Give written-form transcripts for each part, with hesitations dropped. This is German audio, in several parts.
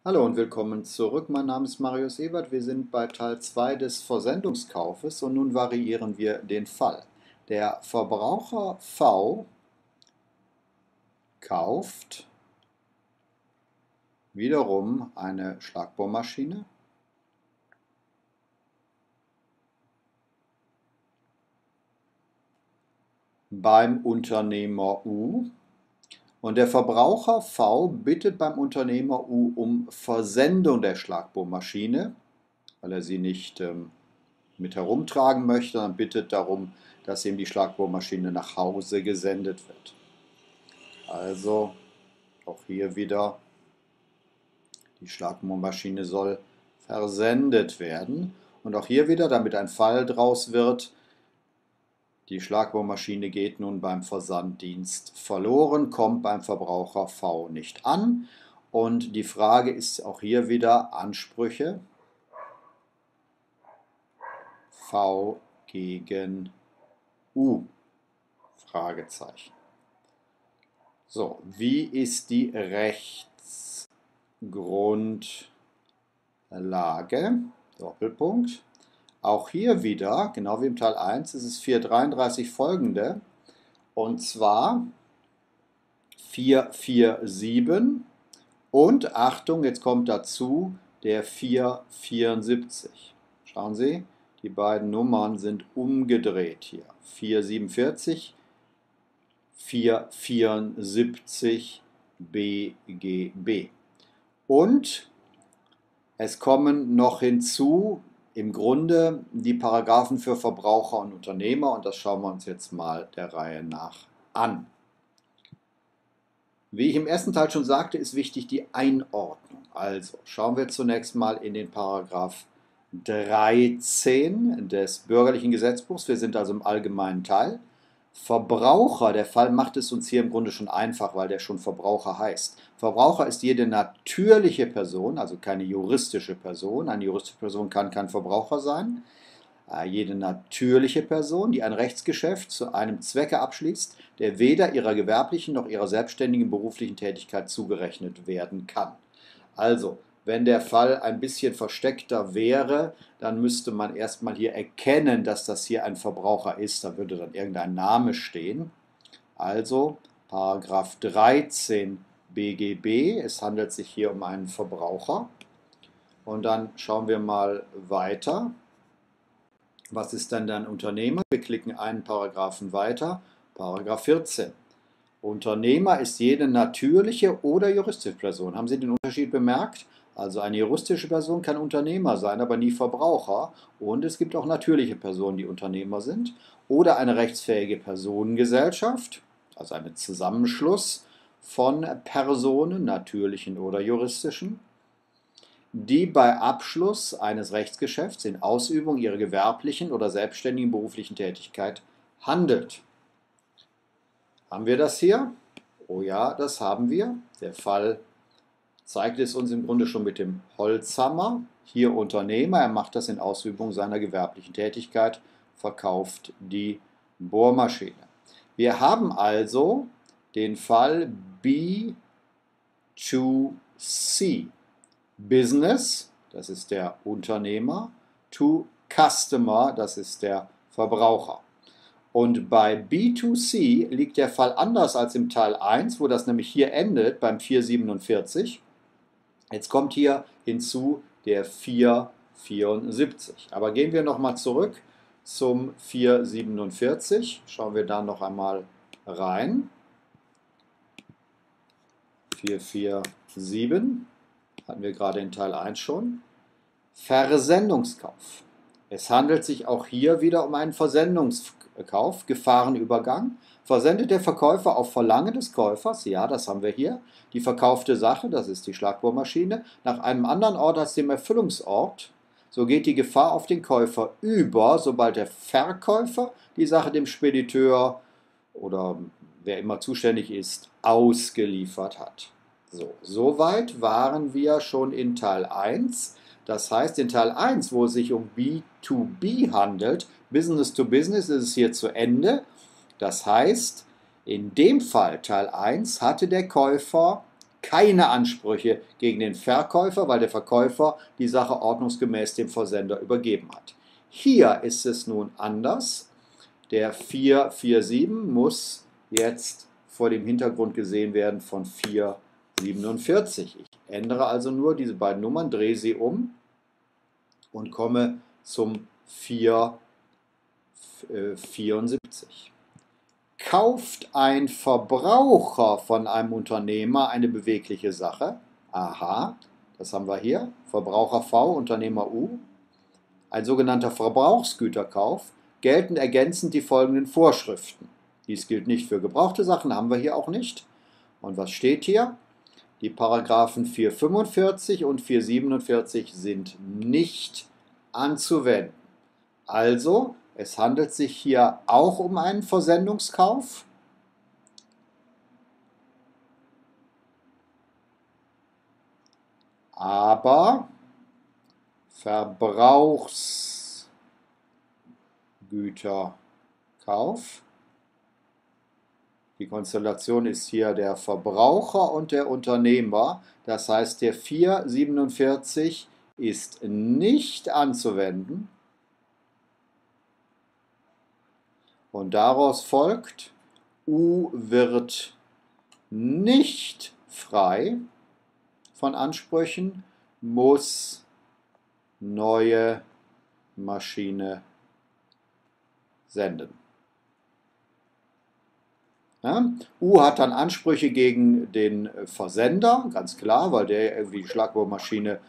Hallo und willkommen zurück. Mein Name ist Marius Ebert. Wir sind bei Teil 2 des Versendungskaufes und nun variieren wir den Fall. Der Verbraucher V kauft wiederum eine Schlagbohrmaschine beim Unternehmer U. Und der Verbraucher V bittet beim Unternehmer U um Versendung der Schlagbohrmaschine, weil er sie nicht mit herumtragen möchte, sondern bittet darum, dass ihm die Schlagbohrmaschine nach Hause gesendet wird. Also auch hier wieder, die Schlagbohrmaschine soll versendet werden. Und auch hier wieder, damit ein Fall draus wird, die Schlagbohrmaschine geht nun beim Versanddienst verloren, kommt beim Verbraucher V nicht an. Und die Frage ist auch hier wieder Ansprüche. V gegen U? Fragezeichen. So, wie ist die Rechtsgrundlage? Doppelpunkt. Auch hier wieder, genau wie im Teil 1, ist es 433 folgende. Und zwar 447 und Achtung, jetzt kommt dazu der 474. Schauen Sie, die beiden Nummern sind umgedreht hier. 447, 474 BGB. Und es kommen noch hinzu, im Grunde die Paragraphen für Verbraucher und Unternehmer, und das schauen wir uns jetzt mal der Reihe nach an. Wie ich im ersten Teil schon sagte, ist wichtig die Einordnung. Also schauen wir zunächst mal in den Paragraph 13 des bürgerlichen Gesetzbuchs. Wir sind also im allgemeinen Teil. Verbraucher, der Fall macht es uns hier im Grunde schon einfach, weil der schon Verbraucher heißt. Verbraucher ist jede natürliche Person, also keine juristische Person. Eine juristische Person kann kein Verbraucher sein. Jede natürliche Person, die ein Rechtsgeschäft zu einem Zwecke abschließt, der weder ihrer gewerblichen noch ihrer selbstständigen beruflichen Tätigkeit zugerechnet werden kann. Also, wenn der Fall ein bisschen versteckter wäre, dann müsste man erstmal hier erkennen, dass das hier ein Verbraucher ist. Da würde dann irgendein Name stehen. Also Paragraph 13 BGB, es handelt sich hier um einen Verbraucher. Und dann schauen wir mal weiter. Was ist denn ein Unternehmer? Wir klicken einen Paragraphen weiter. Paragraph 14. Unternehmer ist jede natürliche oder juristische Person. Haben Sie den Unterschied bemerkt? Also eine juristische Person kann Unternehmer sein, aber nie Verbraucher. Und es gibt auch natürliche Personen, die Unternehmer sind. Oder eine rechtsfähige Personengesellschaft, also ein Zusammenschluss von Personen, natürlichen oder juristischen, die bei Abschluss eines Rechtsgeschäfts in Ausübung ihrer gewerblichen oder selbstständigen beruflichen Tätigkeit handelt. Haben wir das hier? Oh ja, das haben wir. Der Fall zeigt es uns im Grunde schon mit dem Holzhammer. Hier Unternehmer, er macht das in Ausübung seiner gewerblichen Tätigkeit, verkauft die Bohrmaschine. Wir haben also den Fall B2C. Business, das ist der Unternehmer, to Customer, das ist der Verbraucher. Und bei B2C liegt der Fall anders als im Teil 1, wo das nämlich hier endet, beim 447. Jetzt kommt hier hinzu der 474. Aber gehen wir nochmal zurück zum 447. Schauen wir da noch einmal rein. 447 hatten wir gerade in Teil 1 schon. Versendungskauf. Es handelt sich auch hier wieder um einen Versendungskauf, Gefahrenübergang. Versendet der Verkäufer auf Verlangen des Käufers, ja, das haben wir hier, die verkaufte Sache, das ist die Schlagbohrmaschine, nach einem anderen Ort als dem Erfüllungsort, so geht die Gefahr auf den Käufer über, sobald der Verkäufer die Sache dem Spediteur oder wer immer zuständig ist, ausgeliefert hat. So, soweit waren wir schon in Teil 1. Das heißt, in Teil 1, wo es sich um B2B handelt, Business to Business, ist es hier zu Ende. Das heißt, in dem Fall, Teil 1, hatte der Käufer keine Ansprüche gegen den Verkäufer, weil der Verkäufer die Sache ordnungsgemäß dem Versender übergeben hat. Hier ist es nun anders. Der 447 muss jetzt vor dem Hintergrund gesehen werden von 447. Ich ändere also nur diese beiden Nummern, drehe sie um und komme zum 474. Kauft ein Verbraucher von einem Unternehmer eine bewegliche Sache? Aha, das haben wir hier. Verbraucher V, Unternehmer U. Ein sogenannter Verbrauchsgüterkauf, gelten ergänzend die folgenden Vorschriften. Dies gilt nicht für gebrauchte Sachen, haben wir hier auch nicht. Und was steht hier? Die Paragraphen 445 und 447 sind nicht anzuwenden. Also, es handelt sich hier auch um einen Versendungskauf. Aber Verbrauchsgüterkauf. Die Konstellation ist hier der Verbraucher und der Unternehmer. Das heißt, der 447 ist nicht anzuwenden. Und daraus folgt, U wird nicht frei von Ansprüchen, muss neue Maschine senden. Ja? U hat dann Ansprüche gegen den Versender, ganz klar, weil der irgendwie die Schlagbohrmaschine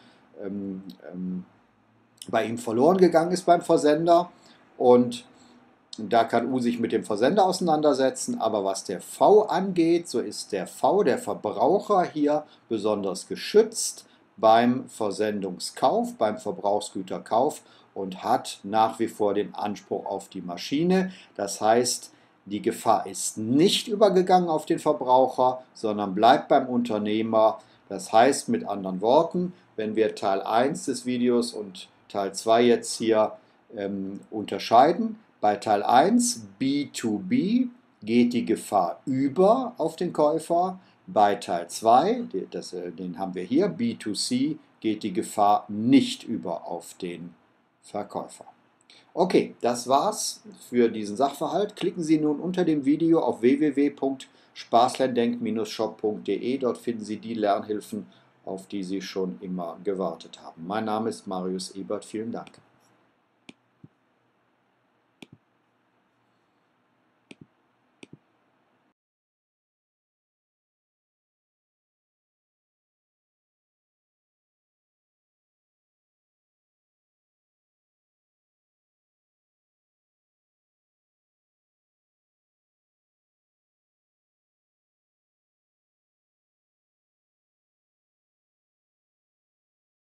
bei ihm verloren gegangen ist beim Versender. Und da kann U sich mit dem Versender auseinandersetzen, aber was der V angeht, so ist der V, der Verbraucher, hier besonders geschützt beim Versendungskauf, beim Verbrauchsgüterkauf und hat nach wie vor den Anspruch auf die Maschine. Das heißt, die Gefahr ist nicht übergegangen auf den Verbraucher, sondern bleibt beim Unternehmer. Das heißt mit anderen Worten, wenn wir Teil 1 des Videos und Teil 2 jetzt hier unterscheiden, bei Teil 1 B2B geht die Gefahr über auf den Käufer. Bei Teil 2, den haben wir hier, B2C, geht die Gefahr nicht über auf den Verkäufer. Okay, das war's für diesen Sachverhalt. Klicken Sie nun unter dem Video auf www.spaßlerndenk-shop.de. Dort finden Sie die Lernhilfen, auf die Sie schon immer gewartet haben. Mein Name ist Marius Ebert. Vielen Dank.